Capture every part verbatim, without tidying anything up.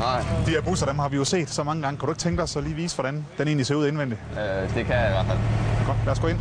Nej. De her busser, dem har vi jo set så mange gange. Kan du ikke tænke dig så lige vise, hvordan den egentlig ser ud indvendigt? Øh, det kan jeg i hvert fald. Godt, lad os gå ind.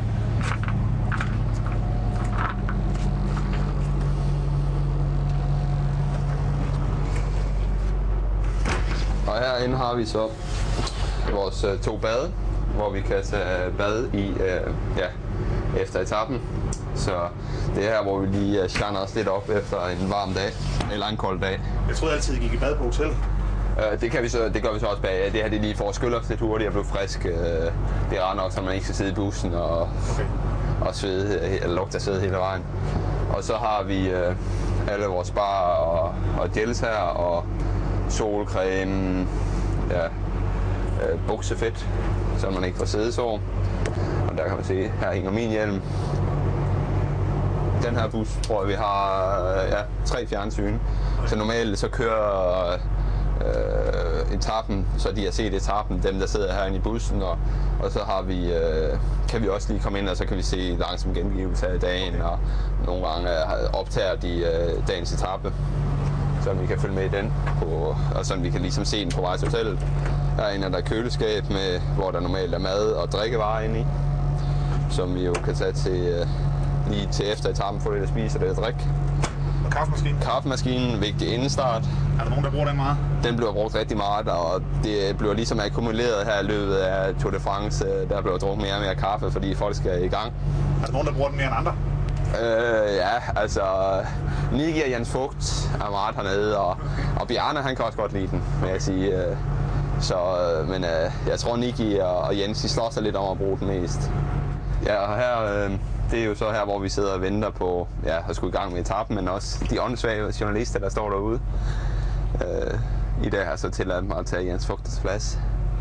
Og herinde har vi så vores øh, to bade, hvor vi kan tage bad i øh, ja, efter etappen. Så det er her, hvor vi lige shiner os lidt op efter en varm dag, eller en kold dag. Jeg troede altid, I gik i bad på hotel. Øh, det, kan vi så, det gør vi så også bag. Det her det er lige for at skylle os lidt hurtigt og blive frisk. Øh, det er rart nok, så man ikke skal sidde i bussen og, okay. og svede, eller lugte af sved hele vejen. Og så har vi øh, alle vores bar og, og gels her, og solcreme, ja, øh, buksefedt, så man ikke får sædesår. Og der kan man se, her hænger min hjelm. Den her bus tror jeg, vi har ja, tre fjernsyn. Så normalt så kører øh, etappen, så de har set etappen, dem der sidder herinde i bussen. Og, og så har vi, øh, kan vi også lige komme ind, og så kan vi se langsom gengivelse af dagen. Og nogle gange optager de øh, dagens etape, så vi kan følge med i den, på, og så vi kan ligesom se den på vej til hotellet. Herinde er der køleskab, med, hvor der normalt er mad og drikkevarer inde i, som vi jo kan tage til, øh, lige til efter etappen, få lidt at spise og lidt at drikke. Og kaffemaskinen? Kaffemaskinen, vigtig indstart. Er der nogen, der bruger den meget? Den bliver brugt rigtig meget, og det bliver ligesom akkumuleret her i løbet af Tour de France. Der bliver drukket mere og mere kaffe, fordi folk skal i gang. Er der nogen, der bruger den mere end andre? Øh, ja, altså Niki og Jens Vogt er meget hernede, og, og Bjarne, han kan også godt lide den, vil jeg sige. Så, men øh, jeg tror, Niki og, og Jens, de slår sig lidt om at bruge den mest. Ja, og her, øh, det er jo så her, hvor vi sidder og venter på ja, at skulle i gang med etappen, men også de åndssvage journalister, der står derude. Øh, I dag har så tilladt mig at tage Jens Vogts plads.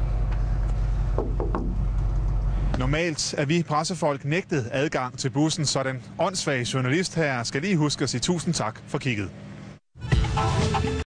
Normalt er vi pressefolk nægtet adgang til bussen, så den åndssvage journalist her skal lige huske at sige tusind tak for kigget.